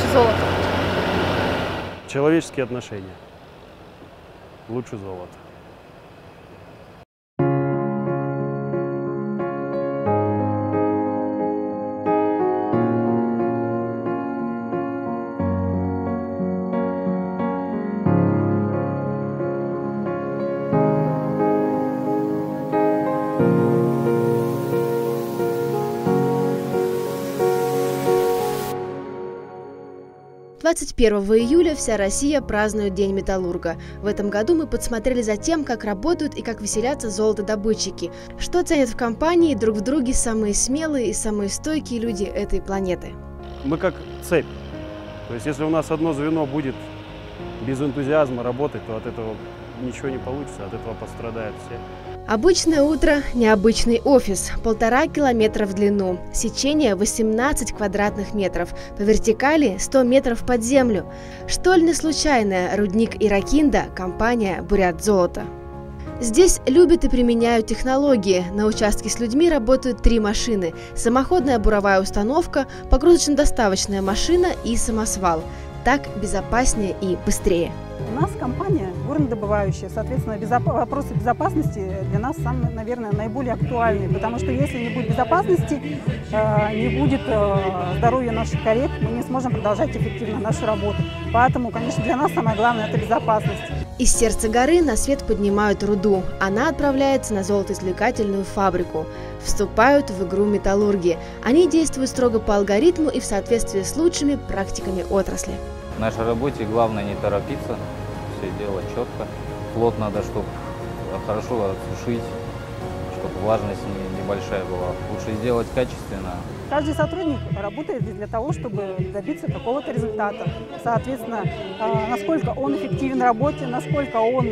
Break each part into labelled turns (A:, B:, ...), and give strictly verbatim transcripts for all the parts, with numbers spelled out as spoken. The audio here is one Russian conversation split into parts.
A: золота?
B: Человеческие отношения. Лучше золота.
C: двадцать первого июля вся Россия празднует День металлурга. В этом году мы подсмотрели за тем, как работают и как веселятся золотодобытчики, что ценят в компании друг в друге самые смелые и самые стойкие люди этой планеты.
B: Мы как цепь. То есть если у нас одно звено будет без энтузиазма работать, то от этого ничего не получится, от этого пострадают все.
C: Обычное утро, необычный офис, полтора километра в длину, сечение восемнадцать квадратных метров, по вертикали сто метров под землю. Штольня случайная, рудник Иракинда, компания «Бурятзолото». Здесь любят и применяют технологии. На участке с людьми работают три машины: самоходная буровая установка, погрузочно-доставочная машина и самосвал. Так безопаснее и быстрее.
D: У нас компания горнодобывающая, соответственно, безоп... вопросы безопасности для нас, самые, наверное, наиболее актуальные, потому что если не будет безопасности, э, не будет э, здоровья наших коллег, мы не сможем продолжать эффективно нашу работу. Поэтому, конечно, для нас самое главное – это безопасность.
C: Из сердца горы на свет поднимают руду. Она отправляется на золотоизвлекательную фабрику. Вступают в игру металлурги. Они действуют строго по алгоритму и в соответствии с лучшими практиками отрасли.
E: В нашей работе главное не торопиться, все делать четко. Плод надо, чтобы хорошо отсушить, чтобы влажность небольшая была. Лучше сделать качественно.
D: Каждый сотрудник работает здесь для того, чтобы добиться какого-то результата. Соответственно, насколько он эффективен в работе, насколько он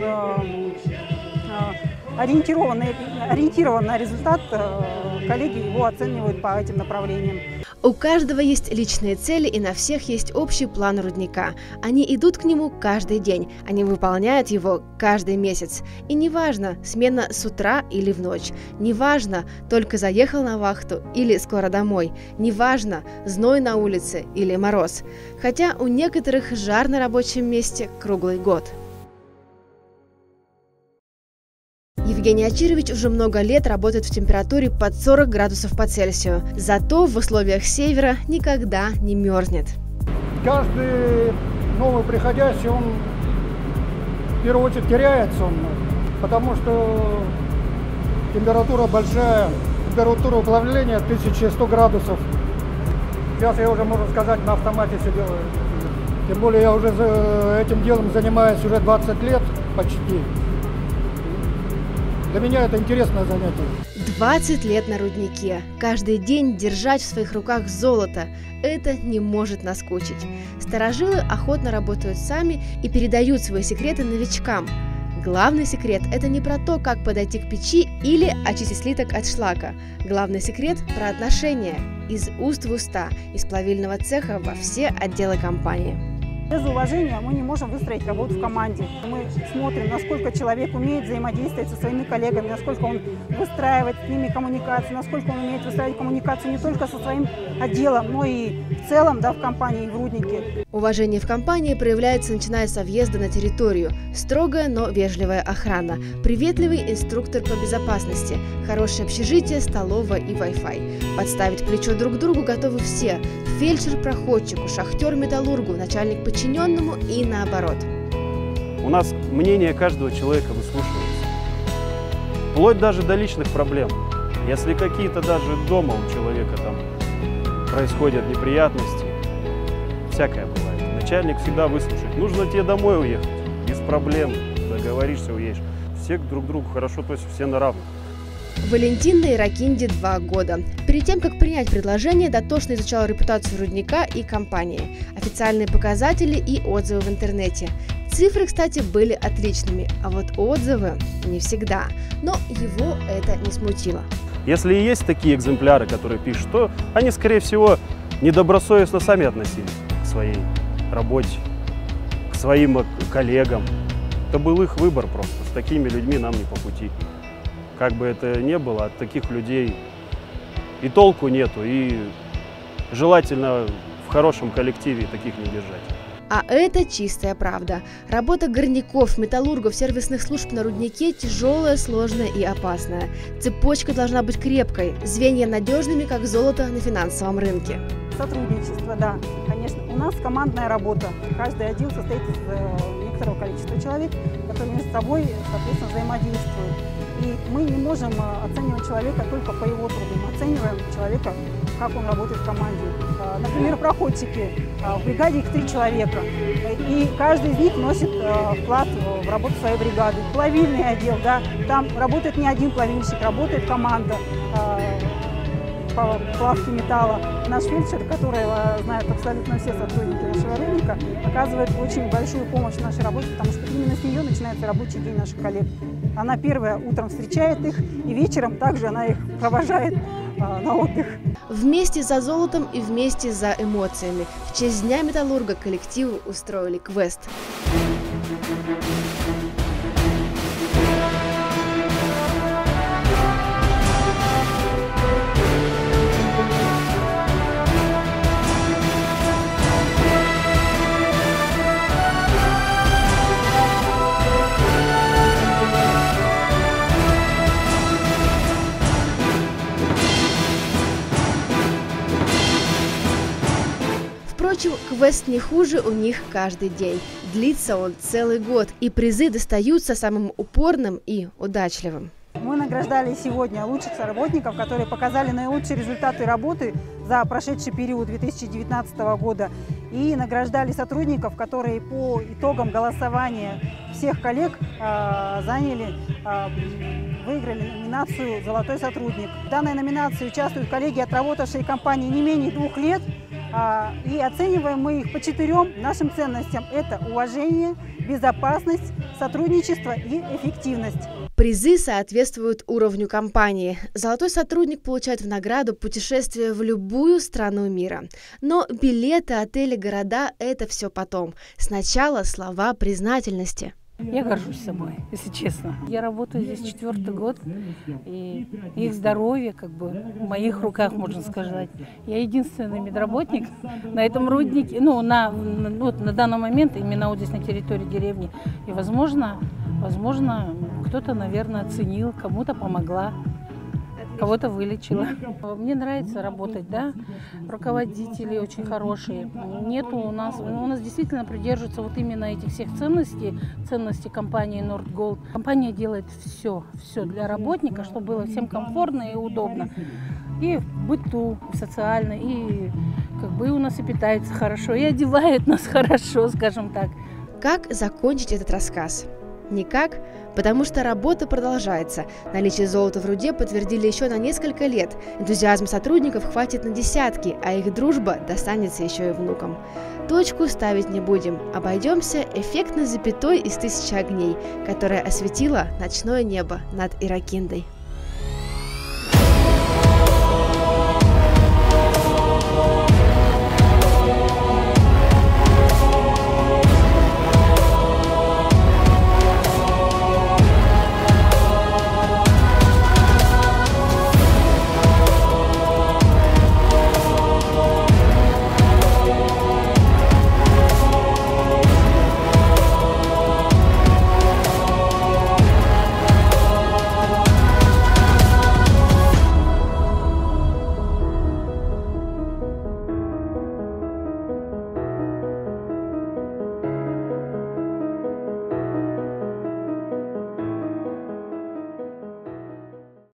D: ориентирован, ориентирован на результат, коллеги его оценивают по этим направлениям.
C: У каждого есть личные цели, и на всех есть общий план рудника. Они идут к нему каждый день, они выполняют его каждый месяц. И неважно, смена с утра или в ночь, неважно, только заехал на вахту или скоро домой, неважно, зной на улице или мороз. Хотя у некоторых жар на рабочем месте круглый год. Евгений Ачирович уже много лет работает в температуре под сорок градусов по Цельсию. Зато в условиях севера никогда не мерзнет.
F: Каждый новый приходящий, он в первую очередь теряется, он, потому что температура большая, температура уплавления тысяча сто градусов. Сейчас я уже, можно сказать, на автомате все делаю. Тем более я уже этим делом занимаюсь уже двадцать лет почти. Для меня это интересное занятие.
C: двадцать лет на руднике. Каждый день держать в своих руках золото. Это не может наскучить. Старожилы охотно работают сами и передают свои секреты новичкам. Главный секрет – это не про то, как подойти к печи или очистить слиток от шлака. Главный секрет – про отношения. Из уст в уста, из плавильного цеха во все отделы компании.
D: Без уважения мы не можем выстроить работу в команде. Мы смотрим, насколько человек умеет взаимодействовать со своими коллегами, насколько он выстраивает с ними коммуникацию, насколько он умеет выстраивать коммуникацию не только со своим отделом, но и в целом, да, в компании, в руднике.
C: Уважение в компании проявляется, начиная со въезда на территорию. Строгая, но вежливая охрана, приветливый инструктор по безопасности, хорошее общежитие, столовая и Wi-Fi. Подставить плечо друг другу готовы все. Фельдшер проходчику, шахтер металлургу, начальник подчиненному и наоборот.
B: У нас мнение каждого человека выслушивается. Вплоть даже до личных проблем. Если какие-то даже дома у человека там происходят неприятности, всякое бывает. Начальник всегда выслушает. Нужно тебе домой уехать, без проблем, договоришься, уедешь. Все друг к другу хорошо, то есть все на равных.
C: Валентин на Иракинде два года. Перед тем, как принять предложение, дотошно изучал репутацию рудника и компании, официальные показатели и отзывы в интернете. Цифры, кстати, были отличными, а вот отзывы не всегда. Но его это не смутило.
B: Если и есть такие экземпляры, которые пишут, то они, скорее всего, недобросовестно сами относились к своей работе, к своим коллегам. Это был их выбор просто. С такими людьми нам не по пути. Как бы это ни было, от таких людей и толку нету, и желательно в хорошем коллективе таких не держать.
C: А это чистая правда. Работа горняков, металлургов, сервисных служб на руднике тяжелая, сложная и опасная. Цепочка должна быть крепкой, звенья надежными, как золото на финансовом рынке.
D: Сотрудничество, да, конечно. У нас командная работа. Каждый отдел состоит из э, некоторого количества человек, которые между собой, соответственно, взаимодействуют. И мы не можем оценивать человека только по его труду. Мы оцениваем человека, как он работает в команде. Например, проходчики. В бригаде их три человека. И каждый из них вносит вклад в работу своей бригады. Плавильный отдел, да, там работает не один плавильщик, работает команда по плавке металла. Наш фельдшер, которого знают абсолютно все сотрудники нашего рынка, оказывает очень большую помощь в нашей работе, потому что именно с нее начинается рабочий день наших коллег. Она первая утром встречает их, и вечером также она их провожает а, на отдых.
C: Вместе за золотом и вместе за эмоциями. В честь Дня металлурга коллективу устроили квест. Впрочем, квест не хуже у них каждый день. Длится он целый год, и призы достаются самым упорным и удачливым.
D: Мы награждали сегодня лучших работников, которые показали наилучшие результаты работы за прошедший период две тысячи девятнадцатого года. И награждали сотрудников, которые по итогам голосования всех коллег э, заняли, э, выиграли номинацию «Золотой сотрудник». В данной номинации участвуют коллеги, отработавшие в компании не менее двух лет. И оцениваем мы их по четырем нашим ценностям. Это уважение, безопасность, сотрудничество и эффективность.
C: Призы соответствуют уровню компании. Золотой сотрудник получает в награду путешествие в любую страну мира. Но билеты, отели, города – это все потом. Сначала слова признательности.
A: Я горжусь собой, если честно. Я работаю здесь четвертый год, и их здоровье как бы в моих руках, можно сказать. Я единственный медработник на этом руднике, ну, на, ну, на данный момент, именно вот здесь на территории деревни. И, возможно, возможно, кто-то, наверное, оценил, кому-то помогла. Кого-то вылечила. Мне нравится работать, да, руководители очень хорошие. Нету у нас, у нас действительно придерживаются вот именно этих всех ценностей, ценностей компании Nordgold. Компания делает все, все для работника, чтобы было всем комфортно и удобно. И в быту, и социально, и как бы и у нас и питаются хорошо, и одевают нас хорошо, скажем так.
C: Как закончить этот рассказ? Никак, потому что работа продолжается. Наличие золота в руде подтвердили еще на несколько лет. Энтузиазм сотрудников хватит на десятки, а их дружба достанется еще и внукам. Точку ставить не будем. Обойдемся эффектной запятой из тысячи огней, которая осветила ночное небо над Иракиндой.